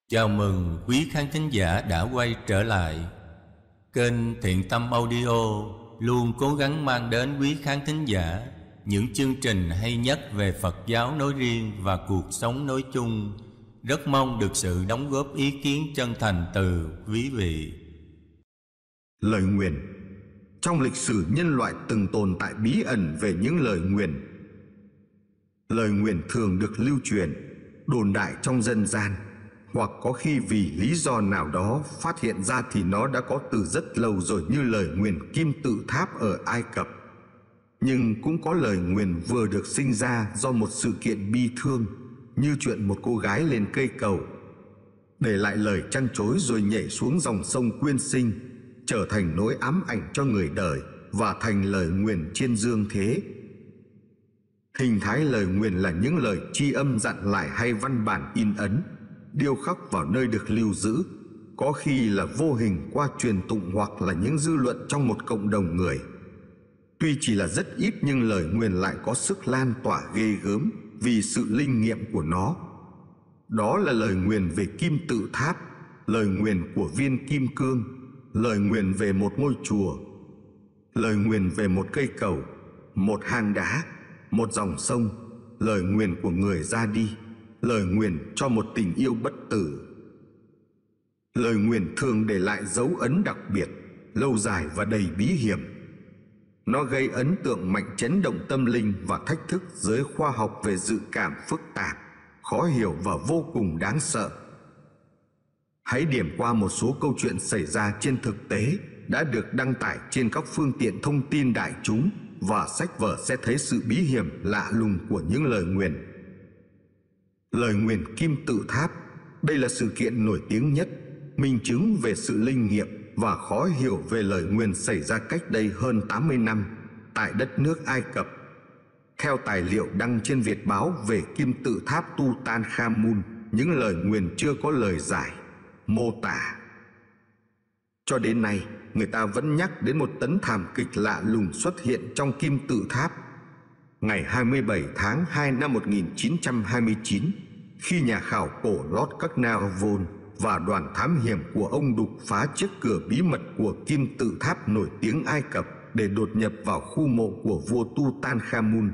Chào mừng quý khán thính giả đã quay trở lại. Kênh Thiện Tâm Audio luôn cố gắng mang đến quý khán thính giả những chương trình hay nhất về Phật giáo nói riêng và cuộc sống nói chung. Rất mong được sự đóng góp ý kiến chân thành từ quý vị. Lời nguyền. Trong lịch sử nhân loại từng tồn tại bí ẩn về những lời nguyền. Lời nguyền thường được lưu truyền, đồn đại trong dân gian, hoặc có khi vì lý do nào đó phát hiện ra thì nó đã có từ rất lâu rồi, như lời nguyền kim tự tháp ở Ai Cập. Nhưng cũng có lời nguyền vừa được sinh ra do một sự kiện bi thương, như chuyện một cô gái lên cây cầu, để lại lời trăn trối rồi nhảy xuống dòng sông quyên sinh, trở thành nỗi ám ảnh cho người đời và thành lời nguyền trên dương thế. Hình thái lời nguyền là những lời tri âm dặn lại hay văn bản in ấn, điêu khắc vào nơi được lưu giữ, có khi là vô hình qua truyền tụng hoặc là những dư luận trong một cộng đồng người. Tuy chỉ là rất ít nhưng lời nguyền lại có sức lan tỏa ghê gớm vì sự linh nghiệm của nó. Đó là lời nguyền về kim tự tháp, lời nguyền của viên kim cương, lời nguyền về một ngôi chùa, lời nguyền về một cây cầu, một hang đá, một dòng sông, lời nguyền của người ra đi, lời nguyền cho một tình yêu bất tử. Lời nguyền thường để lại dấu ấn đặc biệt, lâu dài và đầy bí hiểm. Nó gây ấn tượng mạnh, chấn động tâm linh và thách thức giới khoa học về dự cảm phức tạp, khó hiểu và vô cùng đáng sợ. Hãy điểm qua một số câu chuyện xảy ra trên thực tế đã được đăng tải trên các phương tiện thông tin đại chúng, và sách vở sẽ thấy sự bí hiểm lạ lùng của những lời nguyền. Lời nguyền kim tự tháp. Đây là sự kiện nổi tiếng nhất, minh chứng về sự linh nghiệm và khó hiểu về lời nguyền xảy ra cách đây hơn 80 năm tại đất nước Ai Cập. Theo tài liệu đăng trên Việt báo về kim tự tháp Tutankhamun, những lời nguyền chưa có lời giải, mô tả. Cho đến nay, người ta vẫn nhắc đến một tấn thảm kịch lạ lùng xuất hiện trong kim tự tháp. Ngày 27 tháng 2 năm 1929, khi nhà khảo cổ Lord Carnarvon và đoàn thám hiểm của ông đục phá chiếc cửa bí mật của kim tự tháp nổi tiếng Ai Cập để đột nhập vào khu mộ của vua Tutankhamun.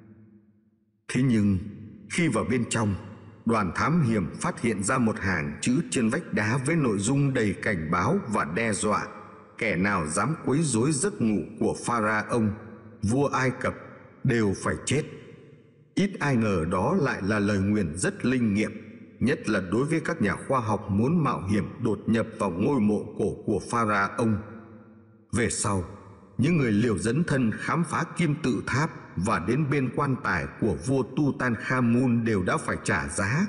Thế nhưng, khi vào bên trong, đoàn thám hiểm phát hiện ra một hàng chữ trên vách đá với nội dung đầy cảnh báo và đe dọa: kẻ nào dám quấy rối giấc ngủ của Pharaoh, vua Ai Cập, đều phải chết. Ít ai ngờ đó lại là lời nguyền rất linh nghiệm, nhất là đối với các nhà khoa học muốn mạo hiểm đột nhập vào ngôi mộ cổ của Pharaoh. Về sau, những người liều dấn thân khám phá kim tự tháp và đến bên quan tài của vua Tutankhamun đều đã phải trả giá.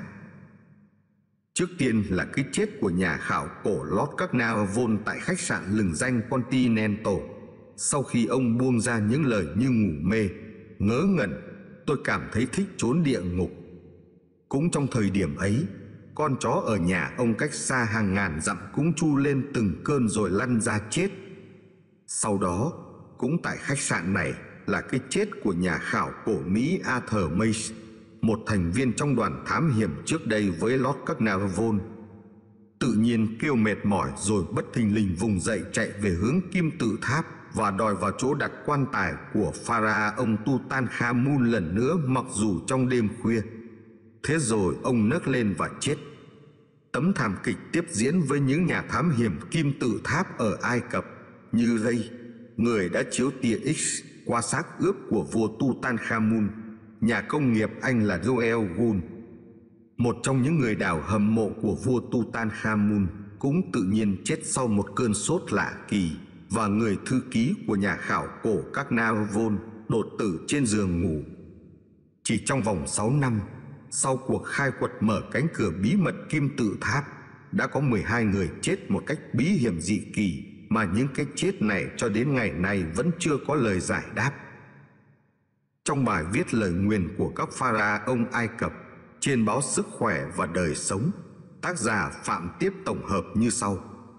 Trước tiên là cái chết của nhà khảo cổ Lord Carnarvon tại khách sạn lừng danh Continental. Sau khi ông buông ra những lời như ngủ mê, ngớ ngẩn: tôi cảm thấy thích trốn địa ngục. Cũng trong thời điểm ấy, con chó ở nhà ông cách xa hàng ngàn dặm cũng tru lên từng cơn rồi lăn ra chết. Sau đó, cũng tại khách sạn này là cái chết của nhà khảo cổ Mỹ Arthur Mace, một thành viên trong đoàn thám hiểm trước đây với Lord Carnarvon. Tự nhiên kêu mệt mỏi rồi bất thình lình vùng dậy chạy về hướng kim tự tháp và đòi vào chỗ đặt quan tài của Pharaoh Tutankhamun lần nữa, mặc dù trong đêm khuya. Thế rồi ông nấc lên và chết. Tấm thảm kịch tiếp diễn với những nhà thám hiểm kim tự tháp ở Ai Cập như Ray, người đã chiếu tia X qua xác ướp của vua Tutankhamun. Nhà công nghiệp Anh là Joel Gould, một trong những người đào hầm mộ của vua Tutankhamun, cũng tự nhiên chết sau một cơn sốt lạ kỳ, và người thư ký của nhà khảo cổ Carnarvon đột tử trên giường ngủ. Chỉ trong vòng 6 năm, sau cuộc khai quật mở cánh cửa bí mật kim tự tháp, đã có 12 người chết một cách bí hiểm dị kỳ, mà những cái chết này cho đến ngày nay vẫn chưa có lời giải đáp. Trong bài viết lời nguyền của các pharaoh Ai Cập trên báo Sức Khỏe và Đời Sống, tác giả Phạm Tiếp tổng hợp như sau: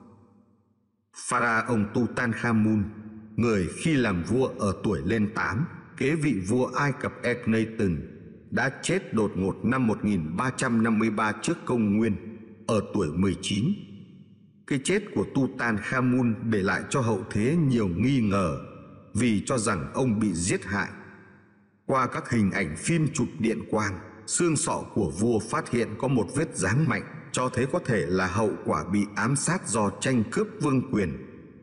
Pharaoh Tutankhamun, người khi làm vua ở tuổi lên 8, kế vị vua Ai Cập Akhenaten, đã chết đột ngột năm 1353 trước công nguyên. ở tuổi 19. Cái chết của Tutankhamun để lại cho hậu thế nhiều nghi ngờ vì cho rằng ông bị giết hại. Qua các hình ảnh phim chụp điện quang, xương sọ của vua phát hiện có một vết giáng mạnh, cho thấy có thể là hậu quả bị ám sát do tranh cướp vương quyền.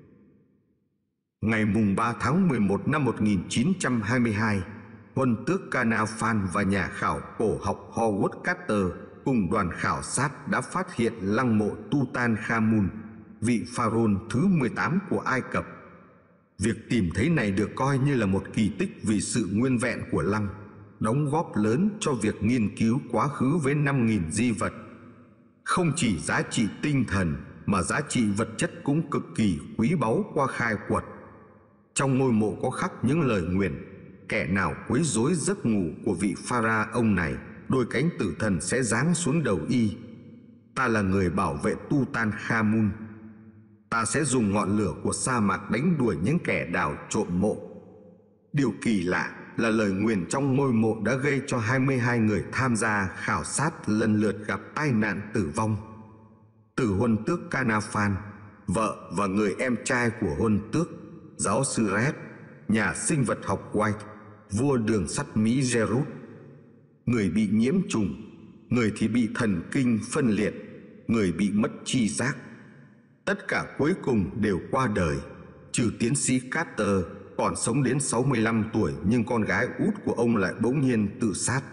Ngày 3 tháng 11 năm 1922, Huân tước Carnarvon và nhà khảo cổ học Howard Carter cùng đoàn khảo sát đã phát hiện lăng mộ Tutankhamun, vị pharaoh thứ 18 của Ai Cập. Việc tìm thấy này được coi như là một kỳ tích vì sự nguyên vẹn của lăng, đóng góp lớn cho việc nghiên cứu quá khứ với 5.000 di vật. Không chỉ giá trị tinh thần mà giá trị vật chất cũng cực kỳ quý báu qua khai quật. Trong ngôi mộ có khắc những lời nguyền: kẻ nào quấy rối giấc ngủ của vị pharaoh này, đôi cánh tử thần sẽ giáng xuống đầu y. Ta là người bảo vệ Tutankhamun. Ta sẽ dùng ngọn lửa của sa mạc đánh đuổi những kẻ đào trộm mộ. Điều kỳ lạ là lời nguyền trong ngôi mộ đã gây cho 22 người tham gia khảo sát lần lượt gặp tai nạn tử vong. Từ Huân tước Carnarvon, vợ và người em trai của Huân tước, giáo sư Red, nhà sinh vật học White, vua đường sắt Mỹ Gerard. Người bị nhiễm trùng, người thì bị thần kinh phân liệt, người bị mất tri giác. Tất cả cuối cùng đều qua đời, trừ tiến sĩ Carter còn sống đến 65 tuổi, nhưng con gái út của ông lại bỗng nhiên tự sát.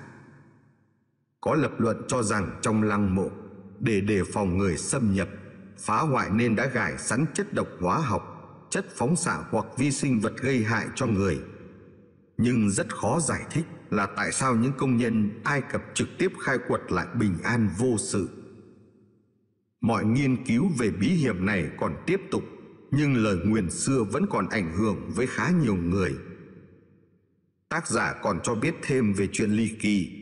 Có lập luận cho rằng trong lăng mộ, để đề phòng người xâm nhập, phá hoại nên đã gài sẵn chất độc hóa học, chất phóng xạ hoặc vi sinh vật gây hại cho người. Nhưng rất khó giải thích là tại sao những công nhân Ai Cập trực tiếp khai quật lại bình an vô sự. Mọi nghiên cứu về bí hiểm này còn tiếp tục, nhưng lời nguyền xưa vẫn còn ảnh hưởng với khá nhiều người. Tác giả còn cho biết thêm về chuyện ly kỳ.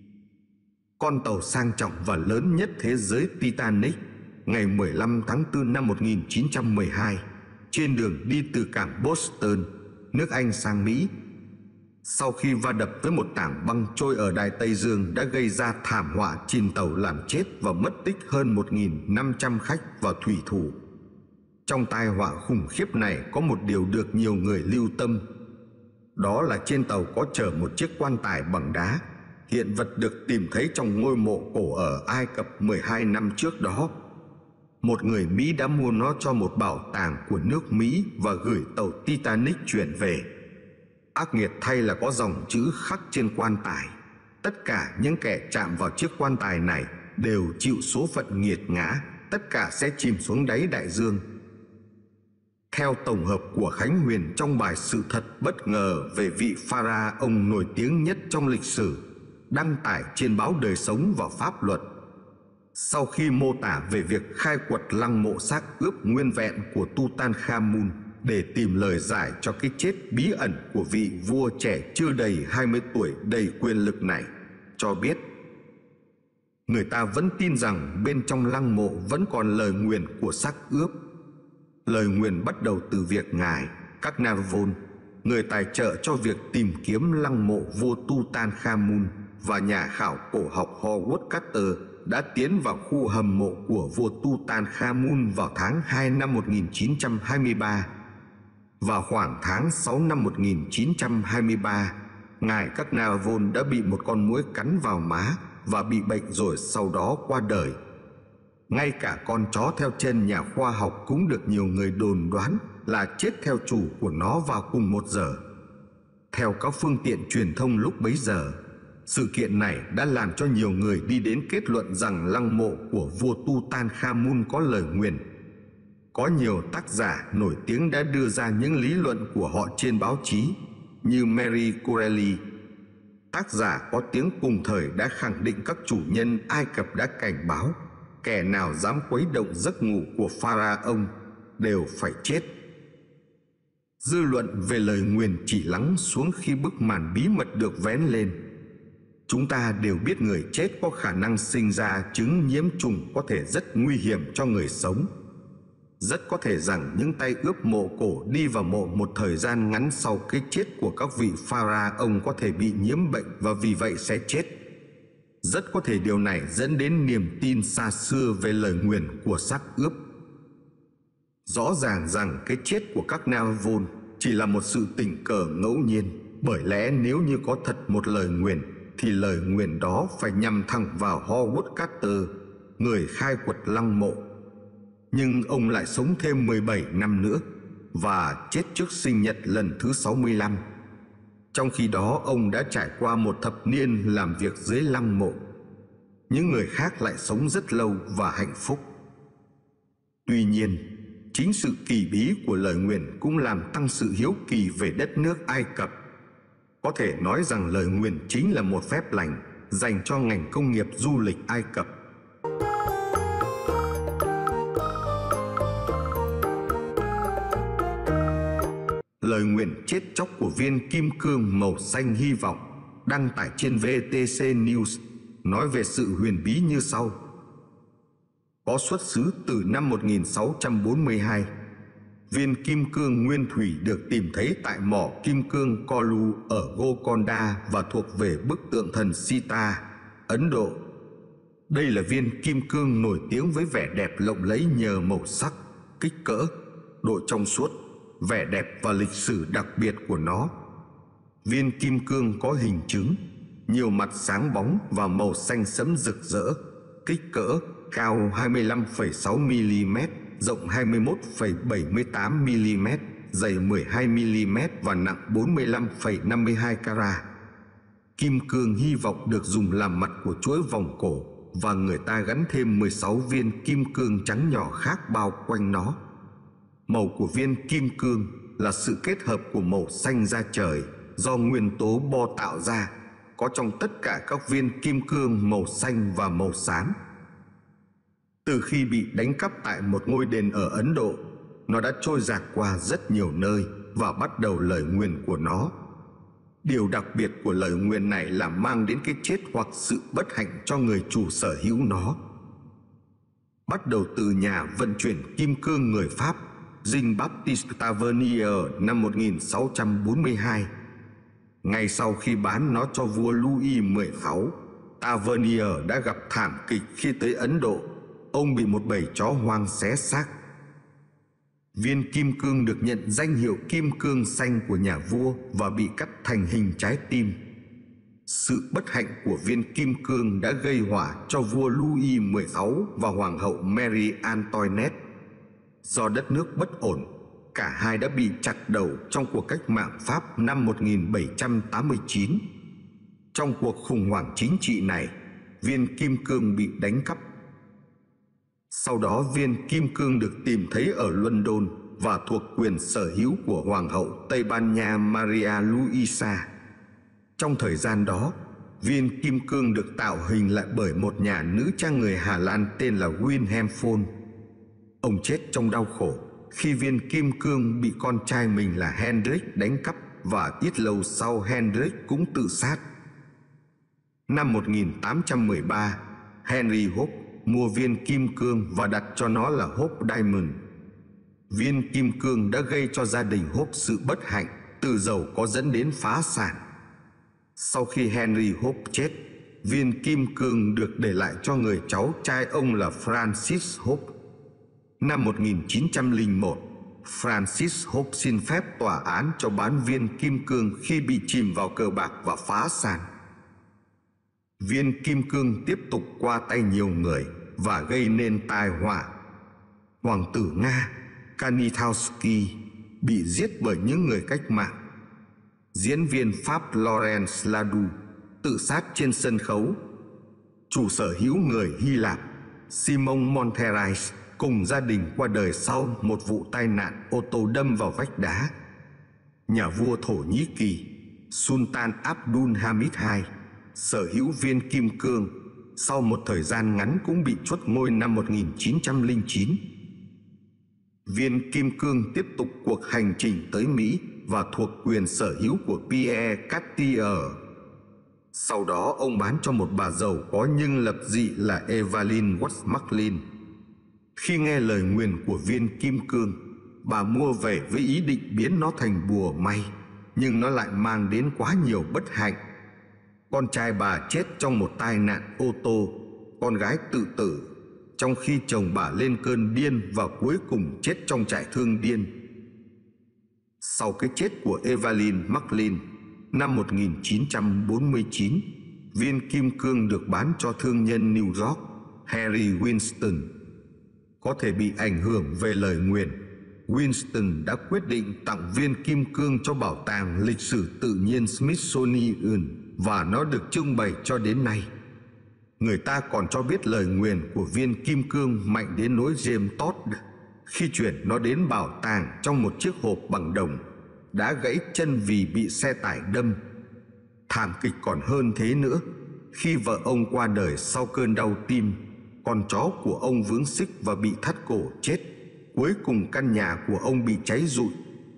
Con tàu sang trọng và lớn nhất thế giới Titanic ngày 15 tháng 4 năm 1912 trên đường đi từ cảng Boston, nước Anh sang Mỹ, sau khi va đập với một tảng băng trôi ở Đại Tây Dương đã gây ra thảm họa chìm tàu, làm chết và mất tích hơn 1.500 khách và thủy thủ. Trong tai họa khủng khiếp này có một điều được nhiều người lưu tâm, đó là trên tàu có chở một chiếc quan tài bằng đá, hiện vật được tìm thấy trong ngôi mộ cổ ở Ai Cập 12 năm trước đó. Một người Mỹ đã mua nó cho một bảo tàng của nước Mỹ và gửi tàu Titanic chuyển về. Ác nghiệt thay là có dòng chữ khắc trên quan tài: tất cả những kẻ chạm vào chiếc quan tài này đều chịu số phận nghiệt ngã, tất cả sẽ chìm xuống đáy đại dương. Theo tổng hợp của Khánh Huyền trong bài Sự thật bất ngờ về vị pharaoh nổi tiếng nhất trong lịch sử, đăng tải trên báo Đời Sống và Pháp Luật, sau khi mô tả về việc khai quật lăng mộ xác ướp nguyên vẹn của Tutankhamun để tìm lời giải cho cái chết bí ẩn của vị vua trẻ chưa đầy 20 tuổi đầy quyền lực này, cho biết người ta vẫn tin rằng bên trong lăng mộ vẫn còn lời nguyền của xác ướp. Lời nguyền bắt đầu từ việc ngài Carnarvon, người tài trợ cho việc tìm kiếm lăng mộ vua Tutankhamun, và nhà khảo cổ học Howard Carter đã tiến vào khu hầm mộ của vua Tutankhamun vào tháng 2 năm 1923. Vào khoảng tháng 6 năm 1923, ngài Carnarvon đã bị một con muỗi cắn vào má và bị bệnh rồi sau đó qua đời. Ngay cả con chó theo chân nhà khoa học cũng được nhiều người đồn đoán là chết theo chủ của nó vào cùng một giờ. Theo các phương tiện truyền thông lúc bấy giờ, sự kiện này đã làm cho nhiều người đi đến kết luận rằng lăng mộ của vua Tutankhamun có lời nguyền. Có nhiều tác giả nổi tiếng đã đưa ra những lý luận của họ trên báo chí, như Mary Corelli. Tác giả có tiếng cùng thời đã khẳng định các chủ nhân Ai Cập đã cảnh báo kẻ nào dám quấy động giấc ngủ của pharaoh đều phải chết. Dư luận về lời nguyền chỉ lắng xuống khi bức màn bí mật được vén lên. Chúng ta đều biết người chết có khả năng sinh ra chứng nhiễm trùng có thể rất nguy hiểm cho người sống. Rất có thể rằng những tay ướp mộ cổ đi vào mộ một thời gian ngắn sau cái chết của các vị pharaoh có thể bị nhiễm bệnh và vì vậy sẽ chết. Rất có thể điều này dẫn đến niềm tin xa xưa về lời nguyền của xác ướp. Rõ ràng rằng cái chết của các Navon chỉ là một sự tình cờ ngẫu nhiên, bởi lẽ nếu như có thật một lời nguyền thì lời nguyền đó phải nhằm thẳng vào Howard Carter, người khai quật lăng mộ. Nhưng ông lại sống thêm 17 năm nữa và chết trước sinh nhật lần thứ 65. Trong khi đó ông đã trải qua một thập niên làm việc dưới lăng mộ. Những người khác lại sống rất lâu và hạnh phúc. Tuy nhiên, chính sự kỳ bí của lời nguyền cũng làm tăng sự hiếu kỳ về đất nước Ai Cập. Có thể nói rằng lời nguyền chính là một phép lành dành cho ngành công nghiệp du lịch Ai Cập. Lời nguyền chết chóc của viên kim cương màu xanh hy vọng đăng tải trên VTC News nói về sự huyền bí như sau. Có xuất xứ từ năm 1642, viên kim cương nguyên thủy được tìm thấy tại mỏ kim cương Kolu ở Golconda và thuộc về bức tượng thần Sita, Ấn Độ. Đây là viên kim cương nổi tiếng với vẻ đẹp lộng lẫy nhờ màu sắc, kích cỡ, độ trong suốt, vẻ đẹp và lịch sử đặc biệt của nó. Viên kim cương có hình trứng, nhiều mặt sáng bóng và màu xanh sẫm rực rỡ, kích cỡ cao 25,6 mm, rộng 21,78 mm, dày 12 mm và nặng 45,52 carat. Kim cương hy vọng được dùng làm mặt của chuỗi vòng cổ và người ta gắn thêm 16 viên kim cương trắng nhỏ khác bao quanh nó. Màu của viên kim cương là sự kết hợp của màu xanh da trời do nguyên tố bo tạo ra, có trong tất cả các viên kim cương màu xanh và màu xám. Từ khi bị đánh cắp tại một ngôi đền ở Ấn Độ, nó đã trôi dạt qua rất nhiều nơi và bắt đầu lời nguyền của nó. Điều đặc biệt của lời nguyền này là mang đến cái chết hoặc sự bất hạnh cho người chủ sở hữu nó. Bắt đầu từ nhà vận chuyển kim cương người Pháp Jean-Baptiste Tavernier năm 1642. Ngay sau khi bán nó cho vua Louis XVI, Tavernier đã gặp thảm kịch khi tới Ấn Độ. Ông bị một bầy chó hoang xé xác. Viên kim cương được nhận danh hiệu kim cương xanh của nhà vua và bị cắt thành hình trái tim. Sự bất hạnh của viên kim cương đã gây họa cho vua Louis XVI và hoàng hậu Marie Antoinette. Do đất nước bất ổn, cả hai đã bị chặt đầu trong cuộc cách mạng Pháp năm 1789. Trong cuộc khủng hoảng chính trị này, viên kim cương bị đánh cắp. Sau đó viên kim cương được tìm thấy ở London và thuộc quyền sở hữu của Hoàng hậu Tây Ban Nha Maria Luisa. Trong thời gian đó, viên kim cương được tạo hình lại bởi một nhà nữ trang người Hà Lan tên là Wilhelm Fohl. Ông chết trong đau khổ khi viên kim cương bị con trai mình là Hendrik đánh cắp và ít lâu sau Hendrik cũng tự sát. Năm 1813, Henry Hope mua viên kim cương và đặt cho nó là Hope Diamond. Viên kim cương đã gây cho gia đình Hope sự bất hạnh, từ giàu có dẫn đến phá sản. Sau khi Henry Hope chết, viên kim cương được để lại cho người cháu trai ông là Francis Hope. Năm 1901, Francis Hope xin phép tòa án cho bán viên kim cương khi bị chìm vào cờ bạc và phá sản. Viên kim cương tiếp tục qua tay nhiều người và gây nên tai họa. Hoàng tử Nga Kanitowski bị giết bởi những người cách mạng. Diễn viên Pháp Lawrence Ladu tự sát trên sân khấu. Chủ sở hữu người Hy Lạp Simon Monterais cùng gia đình qua đời sau một vụ tai nạn ô tô đâm vào vách đá. Nhà vua Thổ Nhĩ Kỳ Sultan Abdul Hamid II sở hữu viên kim cương, sau một thời gian ngắn cũng bị truất ngôi năm 1909. Viên kim cương tiếp tục cuộc hành trình tới Mỹ và thuộc quyền sở hữu của Pierre Cartier. Sau đó ông bán cho một bà giàu có nhưng lập dị là Evelyn Watts-McLean. Khi nghe lời nguyền của viên kim cương, bà mua về với ý định biến nó thành bùa may, nhưng nó lại mang đến quá nhiều bất hạnh. con trai bà chết trong một tai nạn ô tô, con gái tự tử, trong khi chồng bà lên cơn điên và cuối cùng chết trong trại thương điên. Sau cái chết của Evelyn McLean năm 1949, viên kim cương được bán cho thương nhân New York Harry Winston. Có thể bị ảnh hưởng về lời nguyền, Winston đã quyết định tặng viên kim cương cho Bảo tàng Lịch sử Tự nhiên Smithsonian và nó được trưng bày cho đến nay. Người ta còn cho biết lời nguyền của viên kim cương mạnh đến nỗi James Todd, khi chuyển nó đến bảo tàng trong một chiếc hộp bằng đồng, đã gãy chân vì bị xe tải đâm. Thảm kịch còn hơn thế nữa, khi vợ ông qua đời sau cơn đau tim, con chó của ông vướng xích và bị thắt cổ chết. Cuối cùng căn nhà của ông bị cháy rụi.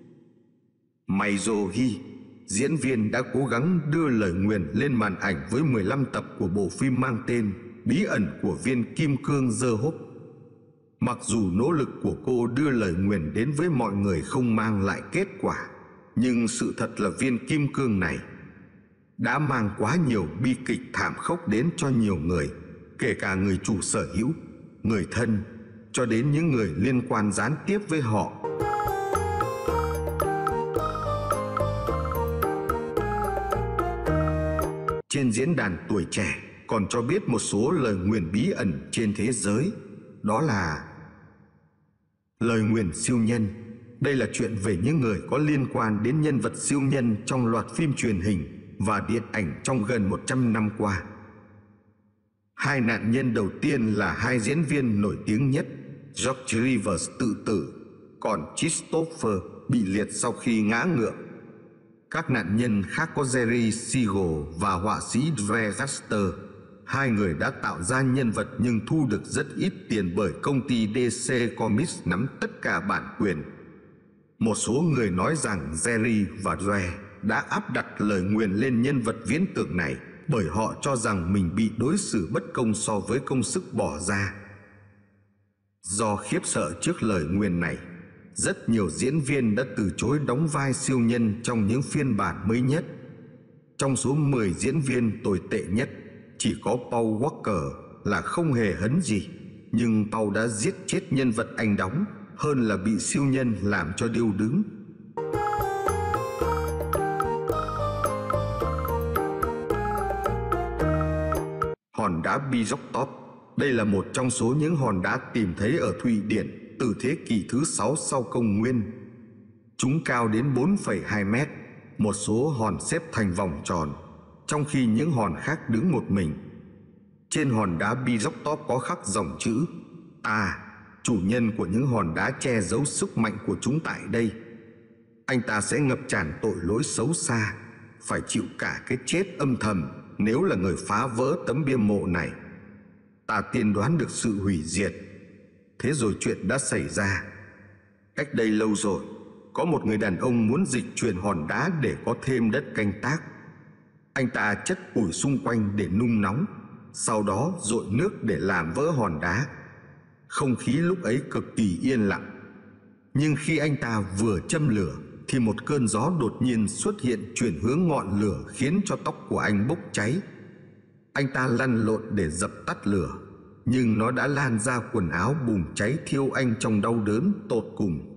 Maizo Hi, diễn viên đã cố gắng đưa lời nguyền lên màn ảnh với 15 tập của bộ phim mang tên Bí ẩn của viên kim cương dơ hốc. Mặc dù nỗ lực của cô đưa lời nguyền đến với mọi người không mang lại kết quả, nhưng sự thật là viên kim cương này đã mang quá nhiều bi kịch thảm khốc đến cho nhiều người, kể cả người chủ sở hữu, người thân, cho đến những người liên quan gián tiếp với họ. Trên diễn đàn Tuổi Trẻ còn cho biết một số lời nguyền bí ẩn trên thế giới, đó là lời nguyền siêu nhân. Đây là chuyện về những người có liên quan đến nhân vật siêu nhân trong loạt phim truyền hình và điện ảnh trong gần 100 năm qua. Hai nạn nhân đầu tiên là hai diễn viên nổi tiếng nhất, George Rivers tự tử, còn Christopher bị liệt sau khi ngã ngựa. Các nạn nhân khác có Jerry Siegel và họa sĩ Dre Gaster. Hai người đã tạo ra nhân vật nhưng thu được rất ít tiền bởi công ty DC Comics nắm tất cả bản quyền. Một số người nói rằng Jerry và Dre đã áp đặt lời nguyền lên nhân vật viễn tưởng này bởi họ cho rằng mình bị đối xử bất công so với công sức bỏ ra. Do khiếp sợ trước lời nguyền này, rất nhiều diễn viên đã từ chối đóng vai siêu nhân trong những phiên bản mới nhất. Trong số 10 diễn viên tồi tệ nhất, chỉ có Paul Walker là không hề hấn gì, nhưng Paul đã giết chết nhân vật anh đóng hơn là bị siêu nhân làm cho điêu đứng. Hòn đá Björktorp. Đây là một trong số những hòn đá tìm thấy ở Thụy Điển từ thế kỷ thứ 6 sau công nguyên. Chúng cao đến 4,2 mét, một số hòn xếp thành vòng tròn, trong khi những hòn khác đứng một mình. Trên hòn đá Björktorp có khắc dòng chữ "Ta, chủ nhân của những hòn đá che giấu sức mạnh của chúng tại đây. Anh ta sẽ ngập tràn tội lỗi xấu xa, phải chịu cả cái chết âm thầm nếu là người phá vỡ tấm bia mộ này. Ta tiên đoán được sự hủy diệt." Thế rồi chuyện đã xảy ra. Cách đây lâu rồi, có một người đàn ông muốn dịch chuyển hòn đá để có thêm đất canh tác. Anh ta chất củi xung quanh để nung nóng, sau đó dội nước để làm vỡ hòn đá. Không khí lúc ấy cực kỳ yên lặng. Nhưng khi anh ta vừa châm lửa thì một cơn gió đột nhiên xuất hiện chuyển hướng ngọn lửa, khiến cho tóc của anh bốc cháy. Anh ta lăn lộn để dập tắt lửa, nhưng nó đã lan ra quần áo, bùng cháy thiêu anh trong đau đớn tột cùng.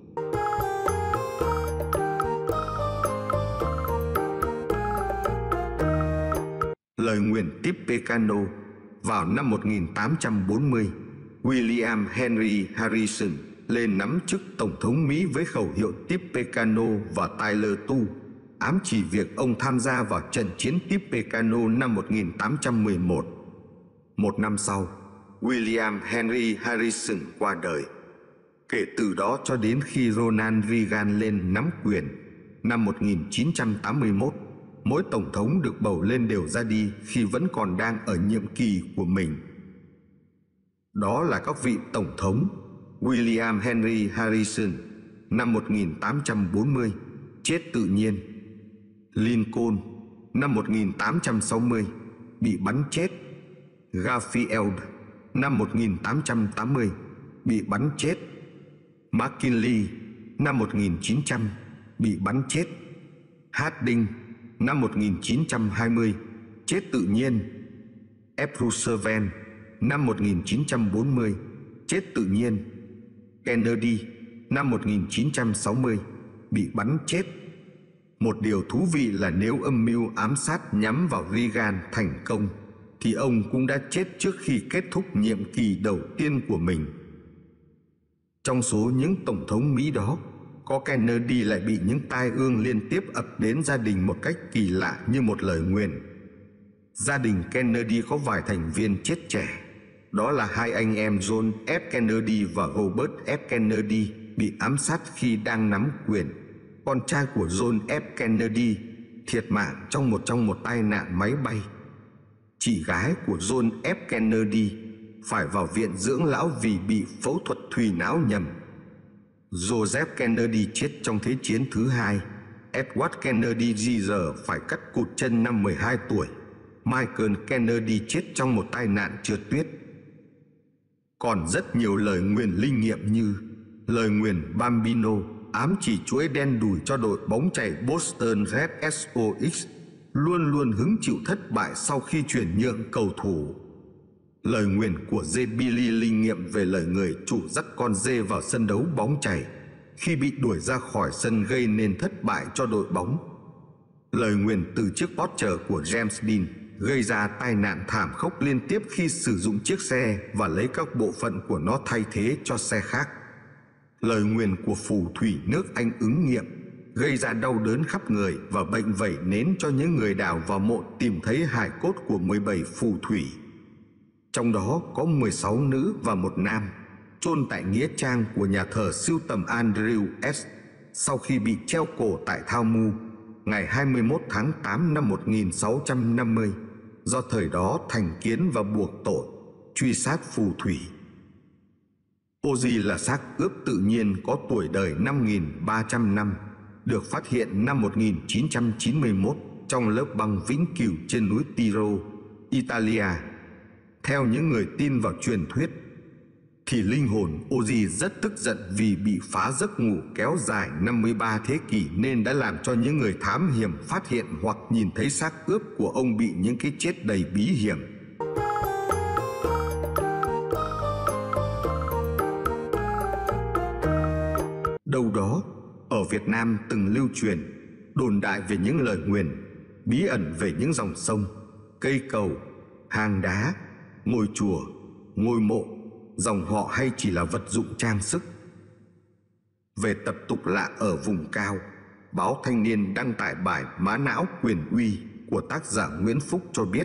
Lời nguyền Tippecanoe. Vào năm 1840, William Henry Harrison lên nắm chức Tổng thống Mỹ với khẩu hiệu Tippecanoe và Tyler Tu, ám chỉ việc ông tham gia vào trận chiến Tippecanoe năm 1811. Một năm sau, William Henry Harrison qua đời. Kể từ đó cho đến khi Ronald Reagan lên nắm quyền năm 1981, mỗi tổng thống được bầu lên đều ra đi khi vẫn còn đang ở nhiệm kỳ của mình. Đó là các vị tổng thống: William Henry Harrison năm 1840, chết tự nhiên; Lincoln năm 1860, bị bắn chết; Garfield năm 1880, bị bắn chết; McKinley năm 1900, bị bắn chết; Harding năm 1920, chết tự nhiên. F. Roosevelt năm 1940, chết tự nhiên. Kennedy năm 1960, bị bắn chết. Một điều thú vị là nếu âm mưu ám sát nhắm vào Reagan thành công thì ông cũng đã chết trước khi kết thúc nhiệm kỳ đầu tiên của mình. Trong số những tổng thống Mỹ đó, có Kennedy lại bị những tai ương liên tiếp ập đến gia đình một cách kỳ lạ như một lời nguyền. Gia đình Kennedy có vài thành viên chết trẻ. Đó là hai anh em John F. Kennedy và Robert F. Kennedy bị ám sát khi đang nắm quyền. Con trai của John F. Kennedy thiệt mạng trong một tai nạn máy bay. Chị gái của John F. Kennedy phải vào viện dưỡng lão vì bị phẫu thuật thùy não nhầm. Joseph Kennedy chết trong Thế chiến thứ hai. Edward Kennedy Jr. phải cắt cụt chân năm 12 tuổi. Michael Kennedy chết trong một tai nạn trượt tuyết. Còn rất nhiều lời nguyền linh nghiệm như lời nguyền Bambino, ám chỉ chuỗi đen đủi cho đội bóng chày Boston Red Sox luôn luôn hứng chịu thất bại sau khi chuyển nhượng cầu thủ. Lời nguyền của dê Billy linh nghiệm về lời người chủ dắt con dê vào sân đấu bóng chày khi bị đuổi ra khỏi sân gây nên thất bại cho đội bóng. Lời nguyền từ chiếc Porsche của James Dean gây ra tai nạn thảm khốc liên tiếp khi sử dụng chiếc xe và lấy các bộ phận của nó thay thế cho xe khác. Lời nguyền của phù thủy nước Anh ứng nghiệm, gây ra đau đớn khắp người và bệnh vẩy nến cho những người đào vào mộ tìm thấy hài cốt của 17 phù thủy. Trong đó có 16 nữ và một nam, chôn tại nghĩa trang của nhà thờ sưu tầm Andrew S. sau khi bị treo cổ tại Thao Mu ngày 21 tháng 8 năm 1650, do thời đó thành kiến và buộc tội truy sát phù thủy. Ozzy là xác ướp tự nhiên có tuổi đời 5.300 năm, được phát hiện năm 1991 trong lớp băng vĩnh cửu trên núi Tiro, Italia. Theo những người tin vào truyền thuyết, thì linh hồn Ozzy rất tức giận vì bị phá giấc ngủ kéo dài 53 thế kỷ nên đã làm cho những người thám hiểm phát hiện hoặc nhìn thấy xác ướp của ông bị những cái chết đầy bí hiểm. Đâu đó, ở Việt Nam từng lưu truyền đồn đại về những lời nguyền, bí ẩn về những dòng sông, cây cầu, hang đá, ngôi chùa, ngôi mộ, dòng họ hay chỉ là vật dụng trang sức. Về tập tục lạ ở vùng cao, báo Thanh Niên đăng tải bài Mã Não Quyền Uy của tác giả Nguyễn Phúc cho biết: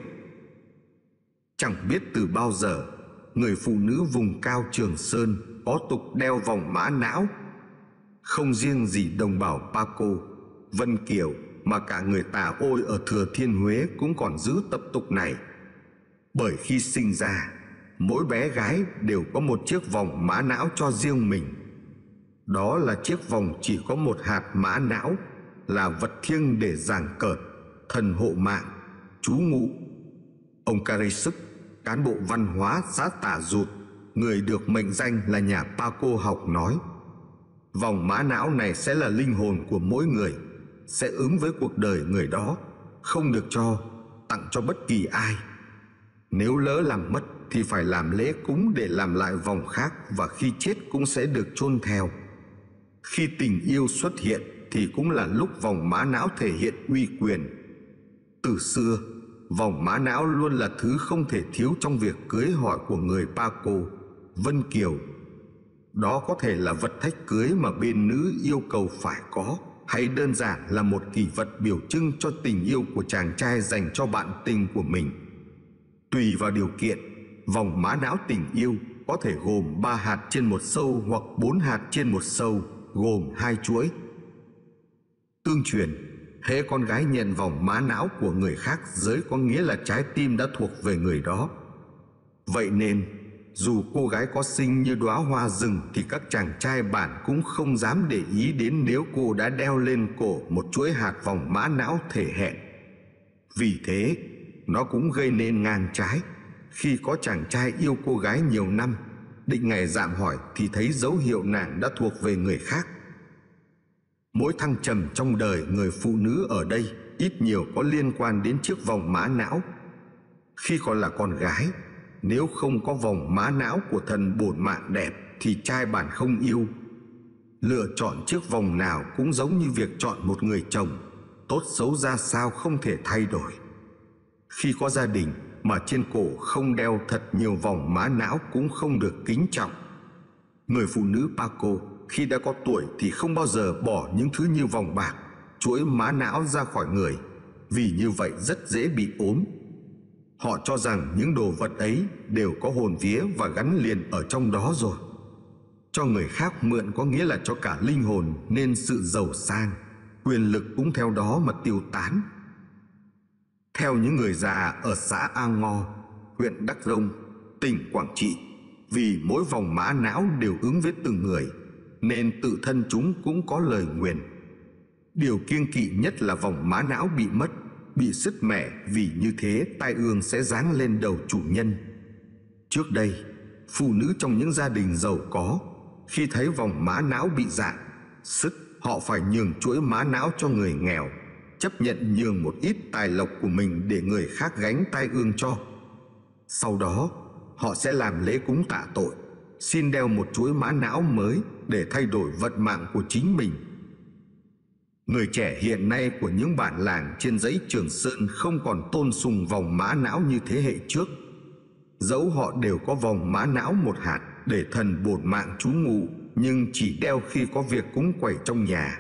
chẳng biết từ bao giờ, người phụ nữ vùng cao Trường Sơn có tục đeo vòng mã não. Không riêng gì đồng bào Paco, Vân Kiều mà cả người Tà Ôi ở Thừa Thiên Huế cũng còn giữ tập tục này. Bởi khi sinh ra, mỗi bé gái đều có một chiếc vòng mã não cho riêng mình. Đó là chiếc vòng chỉ có một hạt mã não, là vật thiêng để giảng cợt, thần hộ mạng, trú ngụ. Ông Carey Sức, cán bộ văn hóa xã Tả Rụt, người được mệnh danh là nhà Paco học nói: vòng mã não này sẽ là linh hồn của mỗi người, sẽ ứng với cuộc đời người đó, không được tặng cho bất kỳ ai. Nếu lỡ làm mất thì phải làm lễ cúng để làm lại vòng khác, và khi chết cũng sẽ được chôn theo. Khi tình yêu xuất hiện thì cũng là lúc vòng mã não thể hiện uy quyền. Từ xưa, vòng mã não luôn là thứ không thể thiếu trong việc cưới hỏi của người Paco, Vân Kiều. Đó có thể là vật thách cưới mà bên nữ yêu cầu phải có, hay đơn giản là một kỷ vật biểu trưng cho tình yêu của chàng trai dành cho bạn tình của mình. Tùy vào điều kiện, vòng mã não tình yêu có thể gồm 3 hạt trên một sâu hoặc 4 hạt trên một sâu, gồm 2 chuỗi. Tương truyền, hễ con gái nhận vòng mã não của người khác giới có nghĩa là trái tim đã thuộc về người đó. Vậy nên, dù cô gái có xinh như đóa hoa rừng thì các chàng trai bản cũng không dám để ý đến nếu cô đã đeo lên cổ một chuỗi hạt vòng mã não thể hẹn. Vì thế, nó cũng gây nên ngang trái. Khi có chàng trai yêu cô gái nhiều năm, định ngày dạm hỏi thì thấy dấu hiệu nàng đã thuộc về người khác. Mỗi thăng trầm trong đời người phụ nữ ở đây ít nhiều có liên quan đến chiếc vòng mã não, Khi còn là con gái, nếu không có vòng mã não của thần bổn mạng đẹp thì trai bản không yêu. Lựa chọn chiếc vòng nào cũng giống như việc chọn một người chồng, tốt xấu ra sao không thể thay đổi. Khi có gia đình mà trên cổ không đeo thật nhiều vòng mã não cũng không được kính trọng. Người phụ nữ Paco khi đã có tuổi thì không bao giờ bỏ những thứ như vòng bạc, chuỗi mã não ra khỏi người, vì như vậy rất dễ bị ốm. Họ cho rằng những đồ vật ấy đều có hồn vía và gắn liền ở trong đó rồi. Cho người khác mượn có nghĩa là cho cả linh hồn, nên sự giàu sang, quyền lực cũng theo đó mà tiêu tán. Theo những người già ở xã A Ngo, huyện Đắk Rông, tỉnh Quảng Trị, vì mỗi vòng mã não đều ứng với từng người, nên tự thân chúng cũng có lời nguyền. Điều kiêng kỵ nhất là vòng mã não bị mất, bị sứt mẻ, vì như thế tai ương sẽ giáng lên đầu chủ nhân. Trước đây, phụ nữ trong những gia đình giàu có, khi thấy vòng mã não bị rạn, sứt, họ phải nhường chuỗi mã não cho người nghèo, chấp nhận nhường một ít tài lộc của mình để người khác gánh tai ương cho. Sau đó, họ sẽ làm lễ cúng tạ tội, xin đeo một chuỗi mã não mới để thay đổi vận mạng của chính mình. Người trẻ hiện nay của những bản làng trên dãy Trường Sơn không còn tôn sùng vòng mã não như thế hệ trước. Dẫu họ đều có vòng mã não một hạt để thần bổn mạng trú ngụ, nhưng chỉ đeo khi có việc cúng quẩy trong nhà.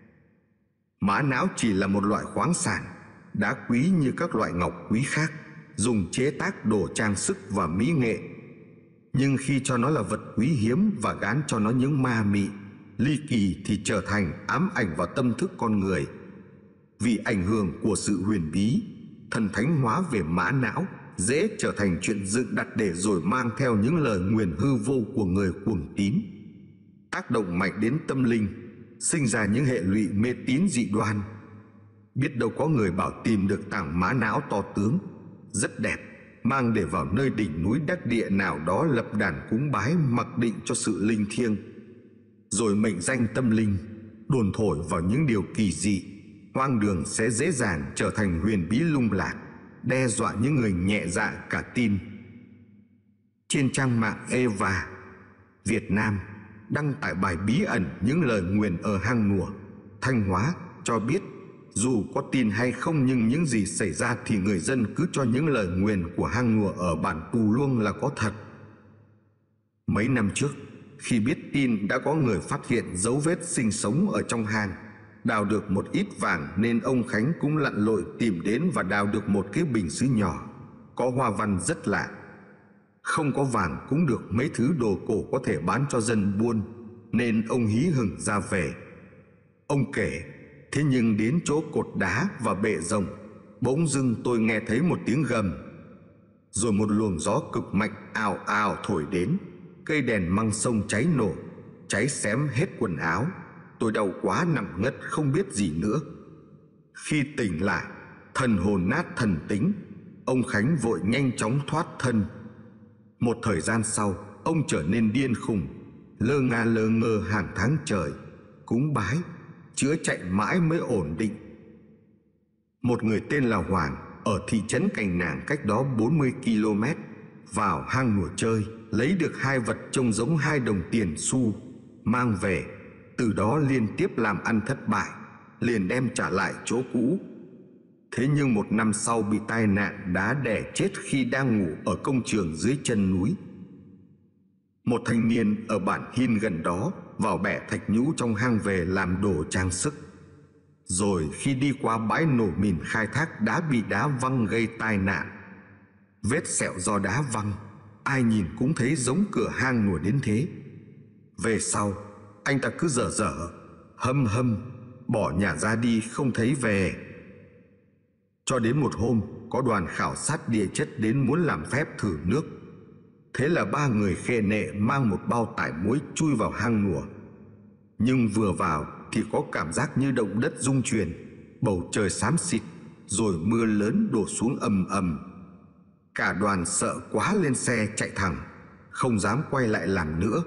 Mã não chỉ là một loại khoáng sản, đá quý như các loại ngọc quý khác, dùng chế tác đồ trang sức và mỹ nghệ. Nhưng khi cho nó là vật quý hiếm và gán cho nó những ma mị, ly kỳ thì trở thành ám ảnh vào tâm thức con người. Vì ảnh hưởng của sự huyền bí, thần thánh hóa về mã não dễ trở thành chuyện dựng đặt để rồi mang theo những lời nguyền hư vô của người cuồng tín, tác động mạnh đến tâm linh, sinh ra những hệ lụy mê tín dị đoan. Biết đâu có người bảo tìm được tảng mã não to tướng, rất đẹp, mang để vào nơi đỉnh núi đắc địa nào đó lập đàn cúng bái mặc định cho sự linh thiêng, rồi mệnh danh tâm linh, đồn thổi vào những điều kỳ dị, hoang đường sẽ dễ dàng trở thành huyền bí lung lạc, đe dọa những người nhẹ dạ cả tin. Trên trang mạng Eva Việt Nam đăng tải bài bí ẩn những lời nguyền ở hang Nùa, Thanh Hóa cho biết dù có tin hay không nhưng những gì xảy ra thì người dân cứ cho những lời nguyền của hang Nùa ở bản Tù Luông là có thật. Mấy năm trước, khi biết tin đã có người phát hiện dấu vết sinh sống ở trong hang, đào được một ít vàng, nên ông Khánh cũng lặn lội tìm đến và đào được một cái bình sứ nhỏ, có hoa văn rất lạ. Không có vàng cũng được mấy thứ đồ cổ có thể bán cho dân buôn, nên ông hí hửng ra về. Ông kể, thế nhưng đến chỗ cột đá và bệ rồng, bỗng dưng tôi nghe thấy một tiếng gầm, rồi một luồng gió cực mạnh ào ào thổi đến, cây đèn măng sông cháy nổ, cháy xém hết quần áo. Tôi đau quá nằm ngất không biết gì nữa. Khi tỉnh lại, thần hồn nát thần tính, ông Khánh vội nhanh chóng thoát thân. Một thời gian sau, ông trở nên điên khùng, lơ ngơ hàng tháng trời, cúng bái, chữa chạy mãi mới ổn định. Một người tên là Hoàng ở thị trấn Cành Nàng cách đó 40 km vào hang Nùa chơi, lấy được 2 vật trông giống 2 đồng tiền xu, mang về. Từ đó liên tiếp làm ăn thất bại, liền đem trả lại chỗ cũ. Thế nhưng 1 năm sau bị tai nạn đá đè chết khi đang ngủ ở công trường dưới chân núi. Một thanh niên ở bản Hin gần đó vào bẻ thạch nhũ trong hang về làm đồ trang sức. Rồi khi đi qua bãi nổ mìn khai thác đã bị đá văng gây tai nạn. Vết sẹo do đá văng, ai nhìn cũng thấy giống cửa hang Nùa đến thế. Về sau, anh ta cứ dở hâm bỏ nhà ra đi không thấy về. Cho đến một hôm, có đoàn khảo sát địa chất đến muốn làm phép thử nước. Thế là 3 người khệ nệ mang một bao tải muối chui vào hang Nùa. Nhưng vừa vào thì có cảm giác như động đất rung chuyển, bầu trời xám xịt, rồi mưa lớn đổ xuống ầm ầm. Cả đoàn sợ quá lên xe chạy thẳng, không dám quay lại làm nữa.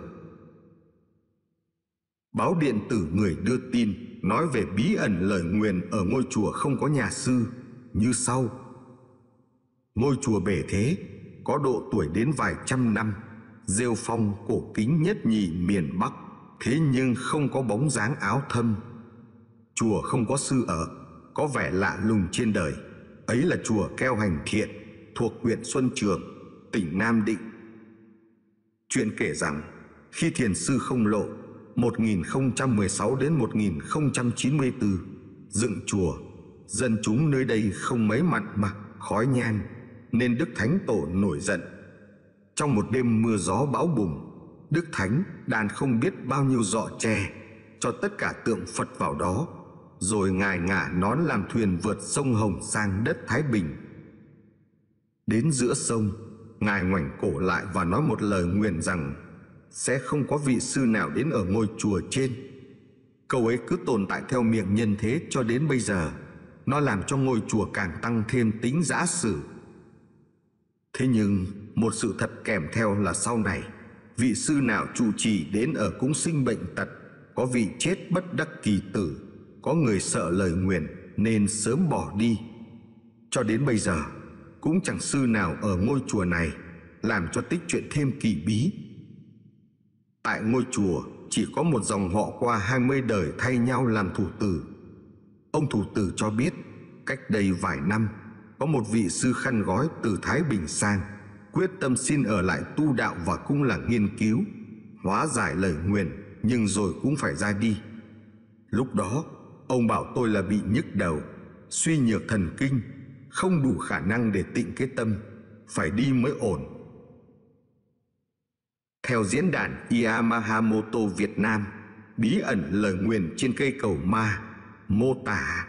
Báo điện tử người đưa tin nói về bí ẩn lời nguyền ở ngôi chùa không có nhà sư như sau. Ngôi chùa bề thế có độ tuổi đến vài trăm năm, rêu phong cổ kính nhất nhì miền Bắc, thế nhưng không có bóng dáng áo thâm. Chùa không có sư ở, có vẻ lạ lùng trên đời. Ấy là chùa Keo Hành Thiện, thuộc huyện Xuân Trường, tỉnh Nam Định. Chuyện kể rằng khi thiền sư Không Lộ 1016 đến 1094 dựng chùa, dân chúng nơi đây không mấy mặn mà khói nhang, nên Đức Thánh Tổ nổi giận. Trong một đêm mưa gió bão bùng, Đức Thánh đàn không biết bao nhiêu giọ tre cho tất cả tượng Phật vào đó, rồi Ngài ngả nón làm thuyền vượt sông Hồng sang đất Thái Bình. Đến giữa sông, Ngài ngoảnh cổ lại và nói một lời nguyền rằng sẽ không có vị sư nào đến ở ngôi chùa trên. Câu ấy cứ tồn tại theo miệng nhân thế cho đến bây giờ. Nó làm cho ngôi chùa càng tăng thêm tính dã sử. Thế nhưng một sự thật kèm theo là sau này vị sư nào trụ trì đến ở cũng sinh bệnh tật, có vị chết bất đắc kỳ tử, có người sợ lời nguyền nên sớm bỏ đi. Cho đến bây giờ cũng chẳng sư nào ở ngôi chùa này, làm cho tích chuyện thêm kỳ bí. Tại ngôi chùa chỉ có một dòng họ qua 20 đời thay nhau làm thủ tử. Ông thủ tử cho biết cách đây vài năm có một vị sư khăn gói từ Thái Bình sang, quyết tâm xin ở lại tu đạo và cũng là nghiên cứu, hóa giải lời nguyền, nhưng rồi cũng phải ra đi. Lúc đó ông bảo tôi là bị nhức đầu, suy nhược thần kinh, không đủ khả năng để tịnh cái tâm, phải đi mới ổn. Theo diễn đàn Yamahamoto Việt Nam, bí ẩn lời nguyền trên cây cầu ma mô tả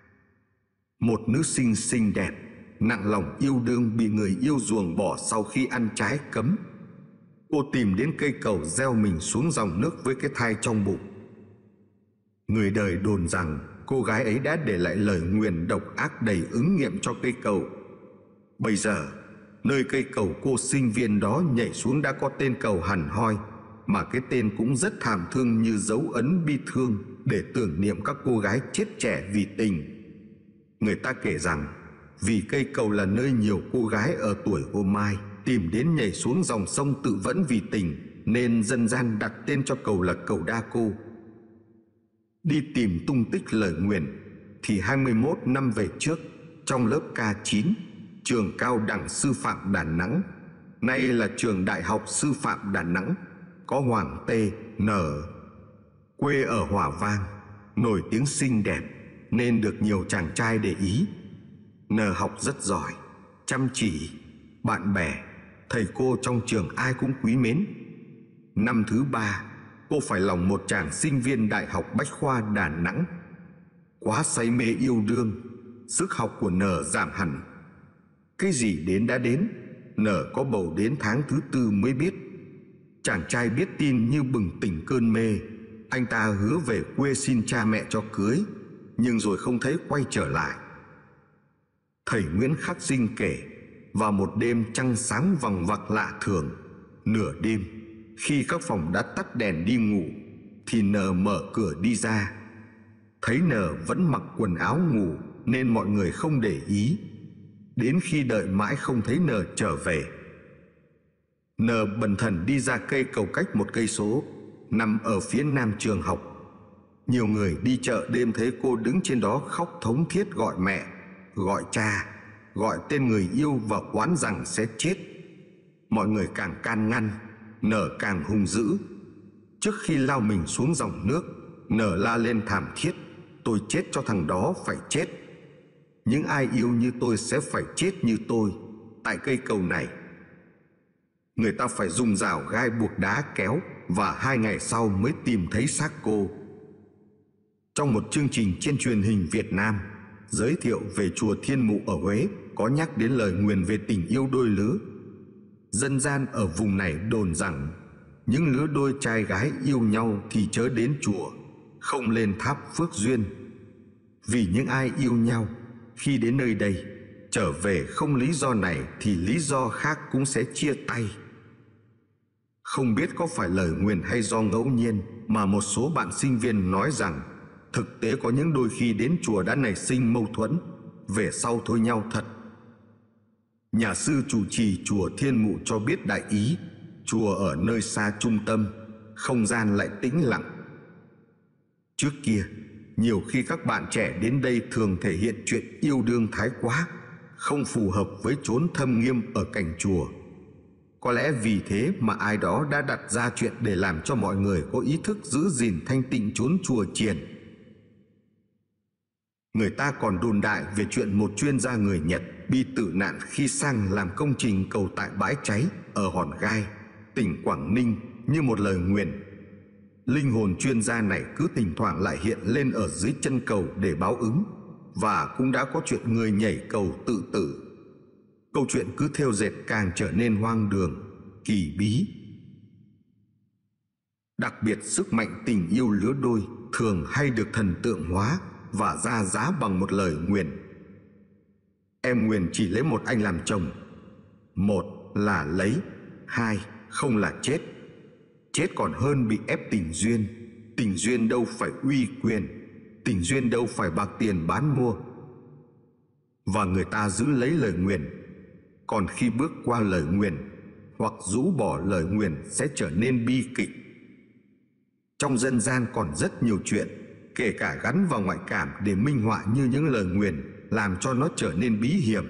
một nữ sinh xinh đẹp, nặng lòng yêu đương bị người yêu ruồng bỏ sau khi ăn trái cấm. Cô tìm đến cây cầu gieo mình xuống dòng nước với cái thai trong bụng. Người đời đồn rằng cô gái ấy đã để lại lời nguyền độc ác đầy ứng nghiệm cho cây cầu. Bây giờ nơi cây cầu cô sinh viên đó nhảy xuống đã có tên cầu hẳn hoi, mà cái tên cũng rất thảm thương như dấu ấn bi thương để tưởng niệm các cô gái chết trẻ vì tình. Người ta kể rằng vì cây cầu là nơi nhiều cô gái ở tuổi ô mai tìm đến nhảy xuống dòng sông tự vẫn vì tình, nên dân gian đặt tên cho cầu là cầu Đa Cô. Đi tìm tung tích lời nguyền thì 21 năm về trước, trong lớp K9 trường cao đẳng sư phạm Đà Nẵng, nay là trường Đại học Sư phạm Đà Nẵng, có Hoàng T.N. quê ở Hòa Vang, nổi tiếng xinh đẹp nên được nhiều chàng trai để ý. N học rất giỏi, chăm chỉ, bạn bè, thầy cô trong trường ai cũng quý mến. Năm thứ 3, cô phải lòng một chàng sinh viên Đại học Bách khoa Đà Nẵng. Quá say mê yêu đương, sức học của N giảm hẳn. Cái gì đến đã đến, N có bầu đến tháng thứ 4 mới biết. Chàng trai biết tin như bừng tỉnh cơn mê. Anh ta hứa về quê xin cha mẹ cho cưới, nhưng rồi không thấy quay trở lại. Thầy Nguyễn Khắc Dinh kể, vào một đêm trăng sáng vằng vặc lạ thường, nửa đêm khi các phòng đã tắt đèn đi ngủ thì N mở cửa đi ra. Thấy N vẫn mặc quần áo ngủ nên mọi người không để ý. Đến khi đợi mãi không thấy N trở về, N bần thần đi ra cây cầu cách 1 cây số, nằm ở phía nam trường học. Nhiều người đi chợ đêm thấy cô đứng trên đó khóc thống thiết gọi mẹ, gọi cha, gọi tên người yêu và oán rằng sẽ chết. Mọi người càng can ngăn, N càng hung dữ. Trước khi lao mình xuống dòng nước, N la lên thảm thiết: tôi chết cho thằng đó phải chết. Những ai yêu như tôi sẽ phải chết như tôi tại cây cầu này. Người ta phải dùng rào gai buộc đá kéo, và 2 ngày sau mới tìm thấy xác cô. Trong một chương trình trên truyền hình Việt Nam giới thiệu về chùa Thiên Mụ ở Huế có nhắc đến lời nguyền về tình yêu đôi lứa. Dân gian ở vùng này đồn rằng những lứa đôi trai gái yêu nhau thì chớ đến chùa, không lên tháp phước duyên. Vì những ai yêu nhau khi đến nơi đây trở về không lý do này thì lý do khác cũng sẽ chia tay. Không biết có phải lời nguyền hay do ngẫu nhiên mà một số bạn sinh viên nói rằng thực tế có những đôi khi đến chùa đã nảy sinh mâu thuẫn, về sau thôi nhau thật. Nhà sư trụ trì chùa Thiên Mụ cho biết đại ý, chùa ở nơi xa trung tâm, không gian lại tĩnh lặng. Trước kia, nhiều khi các bạn trẻ đến đây thường thể hiện chuyện yêu đương thái quá, không phù hợp với chốn thâm nghiêm ở cạnh chùa. Có lẽ vì thế mà ai đó đã đặt ra chuyện để làm cho mọi người có ý thức giữ gìn thanh tịnh chốn chùa chiền. Người ta còn đồn đại về chuyện một chuyên gia người Nhật bị tử nạn khi sang làm công trình cầu tại bãi cháy ở Hòn Gai, tỉnh Quảng Ninh như một lời nguyền. Linh hồn chuyên gia này cứ thỉnh thoảng lại hiện lên ở dưới chân cầu để báo ứng, và cũng đã có chuyện người nhảy cầu tự tử. Câu chuyện cứ thêu dệt càng trở nên hoang đường, kỳ bí. Đặc biệt sức mạnh tình yêu lứa đôi thường hay được thần tượng hóa và ra giá bằng một lời nguyền. Em nguyền chỉ lấy một anh làm chồng. Một là lấy, hai không là chết. Chết còn hơn bị ép tình duyên. Tình duyên đâu phải uy quyền, tình duyên đâu phải bạc tiền bán mua. Và người ta giữ lấy lời nguyền. Còn khi bước qua lời nguyền hoặc rũ bỏ lời nguyền sẽ trở nên bi kịch. Trong dân gian còn rất nhiều chuyện, kể cả gắn vào ngoại cảm để minh họa như những lời nguyền, làm cho nó trở nên bí hiểm.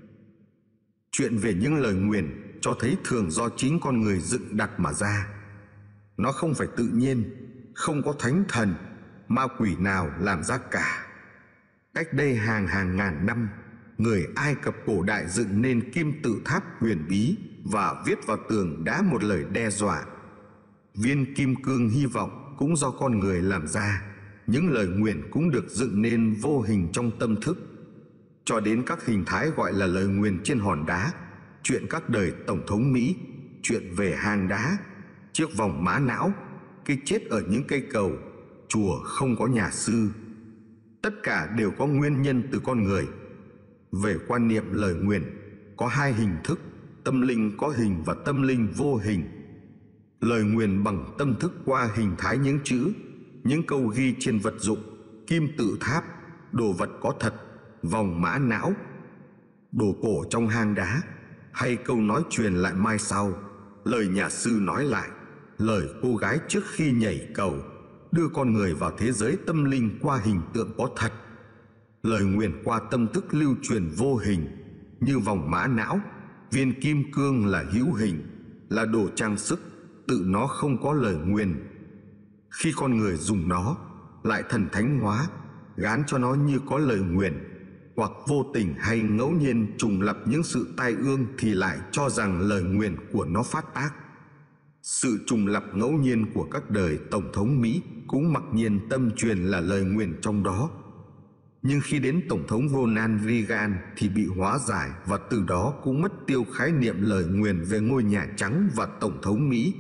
Chuyện về những lời nguyền cho thấy thường do chính con người dựng đặt mà ra. Nó không phải tự nhiên, không có thánh thần, ma quỷ nào làm ra cả. Cách đây hàng ngàn năm, người Ai Cập cổ đại dựng nên kim tự tháp huyền bí và viết vào tường đá một lời đe dọa. Viên kim cương hy vọng cũng do con người làm ra. Những lời nguyền cũng được dựng nên vô hình trong tâm thức, cho đến các hình thái gọi là lời nguyền trên hòn đá, chuyện các đời Tổng thống Mỹ, chuyện về hang đá, chiếc vòng mã não, cái chết ở những cây cầu, chùa không có nhà sư. Tất cả đều có nguyên nhân từ con người. Về quan niệm lời nguyền, có hai hình thức, tâm linh có hình và tâm linh vô hình. Lời nguyền bằng tâm thức qua hình thái những chữ, những câu ghi trên vật dụng, kim tự tháp, đồ vật có thật, vòng mã não, đồ cổ trong hang đá, hay câu nói truyền lại mai sau, lời nhà sư nói lại, lời cô gái trước khi nhảy cầu, đưa con người vào thế giới tâm linh qua hình tượng có thật. Lời nguyền qua tâm thức lưu truyền vô hình, như vòng mã não, viên kim cương là hữu hình, là đồ trang sức, tự nó không có lời nguyền. Khi con người dùng nó, lại thần thánh hóa, gán cho nó như có lời nguyền, hoặc vô tình hay ngẫu nhiên trùng lập những sự tai ương thì lại cho rằng lời nguyền của nó phát tác. Sự trùng lập ngẫu nhiên của các đời Tổng thống Mỹ cũng mặc nhiên tâm truyền là lời nguyền trong đó. Nhưng khi đến Tổng thống Ronald Reagan thì bị hóa giải, và từ đó cũng mất tiêu khái niệm lời nguyền về ngôi Nhà Trắng và Tổng thống Mỹ.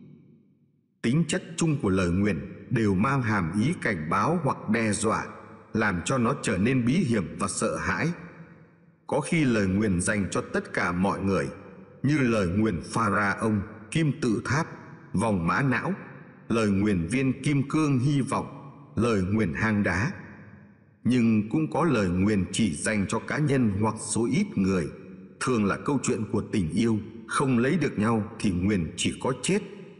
Tính chất chung của lời nguyền đều mang hàm ý cảnh báo hoặc đe dọa, làm cho nó trở nên bí hiểm và sợ hãi. Có khi lời nguyền dành cho tất cả mọi người, như lời nguyền Pharaoh, kim tự tháp, vòng mã não, lời nguyền viên kim cương hy vọng, lời nguyền hang đá. Nhưng cũng có lời nguyền chỉ dành cho cá nhân hoặc số ít người, thường là câu chuyện của tình yêu, không lấy được nhau thì nguyền chỉ có chết.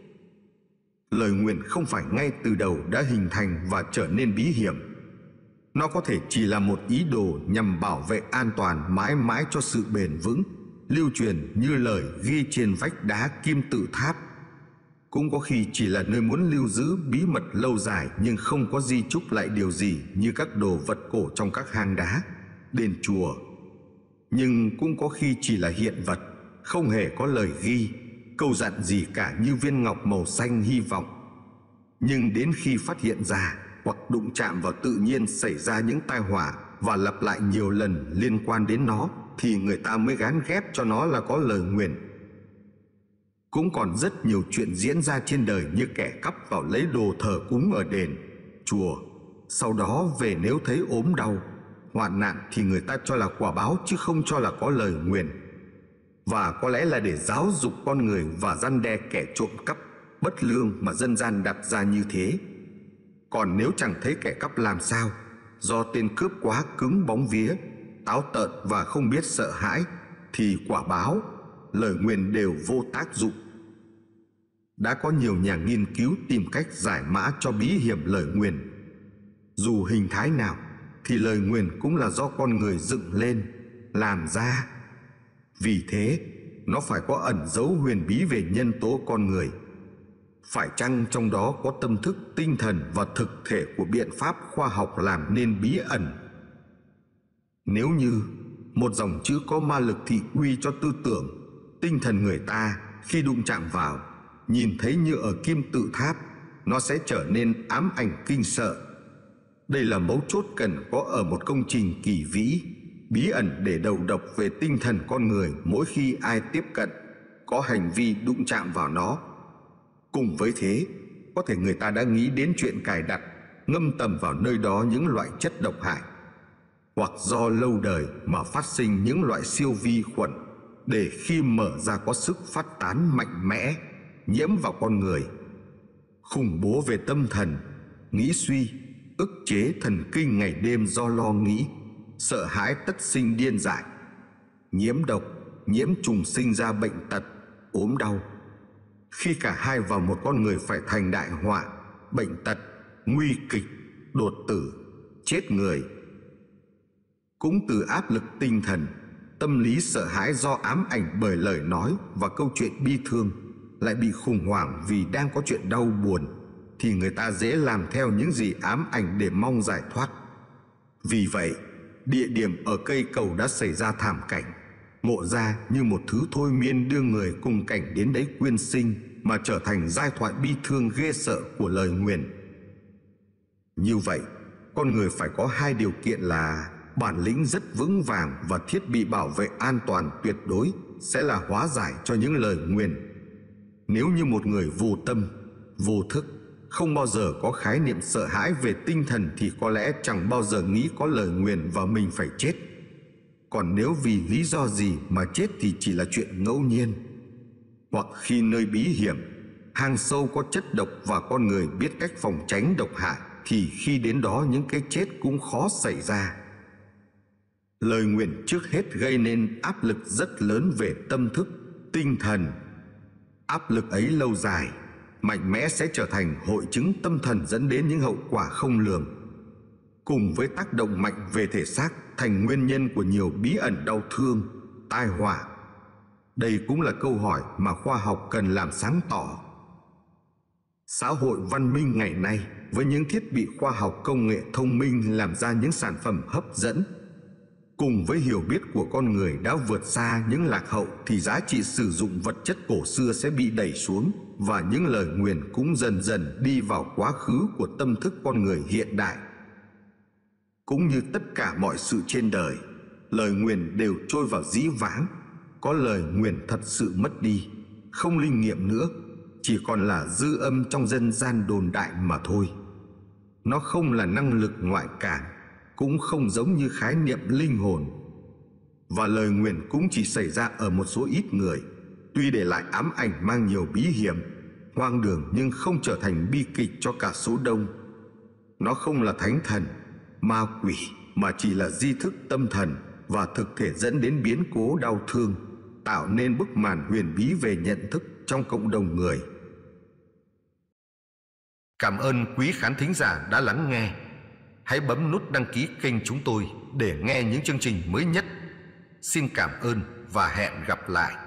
Lời nguyền không phải ngay từ đầu đã hình thành và trở nên bí hiểm. Nó có thể chỉ là một ý đồ nhằm bảo vệ an toàn mãi mãi cho sự bền vững, lưu truyền như lời ghi trên vách đá kim tự tháp. Cũng có khi chỉ là nơi muốn lưu giữ bí mật lâu dài nhưng không có di chúc lại điều gì, như các đồ vật cổ trong các hang đá, đền chùa. Nhưng cũng có khi chỉ là hiện vật, không hề có lời ghi, câu dặn gì cả, như viên ngọc màu xanh hy vọng. Nhưng đến khi phát hiện ra hoặc đụng chạm vào tự nhiên xảy ra những tai họa và lặp lại nhiều lần liên quan đến nó, thì người ta mới gán ghép cho nó là có lời nguyền. Cũng còn rất nhiều chuyện diễn ra trên đời, như kẻ cắp vào lấy đồ thờ cúng ở đền, chùa, sau đó về nếu thấy ốm đau, hoạn nạn thì người ta cho là quả báo chứ không cho là có lời nguyền. Và có lẽ là để giáo dục con người và răn đe kẻ trộm cắp bất lương mà dân gian đặt ra như thế. Còn nếu chẳng thấy kẻ cắp làm sao, do tên cướp quá cứng bóng vía, táo tợn và không biết sợ hãi, thì quả báo, lời nguyền đều vô tác dụng. Đã có nhiều nhà nghiên cứu tìm cách giải mã cho bí hiểm lời nguyền. Dù hình thái nào thì lời nguyền cũng là do con người dựng lên, làm ra. Vì thế, nó phải có ẩn dấu huyền bí về nhân tố con người. Phải chăng trong đó có tâm thức, tinh thần và thực thể của biện pháp khoa học làm nên bí ẩn? Nếu như một dòng chữ có ma lực thị uy cho tư tưởng, tinh thần người ta khi đụng chạm vào, nhìn thấy như ở kim tự tháp, nó sẽ trở nên ám ảnh kinh sợ. Đây là mấu chốt cần có ở một công trình kỳ vĩ, bí ẩn để đầu độc về tinh thần con người mỗi khi ai tiếp cận, có hành vi đụng chạm vào nó. Cùng với thế, có thể người ta đã nghĩ đến chuyện cài đặt, ngâm tầm vào nơi đó những loại chất độc hại, hoặc do lâu đời mà phát sinh những loại siêu vi khuẩn, để khi mở ra có sức phát tán mạnh mẽ, nhiễm vào con người. Khủng bố về tâm thần, nghĩ suy, ức chế thần kinh ngày đêm do lo nghĩ, sợ hãi tất sinh điên dại, nhiễm độc, nhiễm trùng sinh ra bệnh tật, ốm đau. Khi cả hai vào một con người phải thành đại họa, bệnh tật, nguy kịch, đột tử, chết người. Cũng từ áp lực tinh thần, tâm lý sợ hãi do ám ảnh bởi lời nói và câu chuyện bi thương, lại bị khủng hoảng vì đang có chuyện đau buồn, thì người ta dễ làm theo những gì ám ảnh để mong giải thoát. Vì vậy, địa điểm ở cây cầu đã xảy ra thảm cảnh, ngộ ra như một thứ thôi miên đưa người cùng cảnh đến đấy quyên sinh, mà trở thành giai thoại bi thương ghê sợ của lời nguyền. Như vậy, con người phải có hai điều kiện là bản lĩnh rất vững vàng và thiết bị bảo vệ an toàn tuyệt đối sẽ là hóa giải cho những lời nguyền. Nếu như một người vô tâm, vô thức, không bao giờ có khái niệm sợ hãi về tinh thần thì có lẽ chẳng bao giờ nghĩ có lời nguyền và mình phải chết. Còn nếu vì lý do gì mà chết thì chỉ là chuyện ngẫu nhiên. Hoặc khi nơi bí hiểm, hang sâu có chất độc và con người biết cách phòng tránh độc hại, thì khi đến đó những cái chết cũng khó xảy ra. Lời nguyền trước hết gây nên áp lực rất lớn về tâm thức, tinh thần. Áp lực ấy lâu dài, mạnh mẽ sẽ trở thành hội chứng tâm thần dẫn đến những hậu quả không lường. Cùng với tác động mạnh về thể xác thành nguyên nhân của nhiều bí ẩn đau thương, tai họa. Đây cũng là câu hỏi mà khoa học cần làm sáng tỏ. Xã hội văn minh ngày nay với những thiết bị khoa học công nghệ thông minh làm ra những sản phẩm hấp dẫn, cùng với hiểu biết của con người đã vượt xa những lạc hậu, thì giá trị sử dụng vật chất cổ xưa sẽ bị đẩy xuống, và những lời nguyền cũng dần dần đi vào quá khứ của tâm thức con người hiện đại. Cũng như tất cả mọi sự trên đời, lời nguyền đều trôi vào dĩ vãng. Có lời nguyền thật sự mất đi, không linh nghiệm nữa, chỉ còn là dư âm trong dân gian đồn đại mà thôi. Nó không là năng lực ngoại cảm, cũng không giống như khái niệm linh hồn. Và lời nguyền cũng chỉ xảy ra ở một số ít người, tuy để lại ám ảnh mang nhiều bí hiểm, hoang đường, nhưng không trở thành bi kịch cho cả số đông. Nó không là thánh thần, ma quỷ, mà chỉ là di thức tâm thần và thực thể dẫn đến biến cố đau thương, tạo nên bức màn huyền bí về nhận thức trong cộng đồng người. Cảm ơn quý khán thính giả đã lắng nghe. Hãy bấm nút đăng ký kênh chúng tôi để nghe những chương trình mới nhất. Xin cảm ơn và hẹn gặp lại.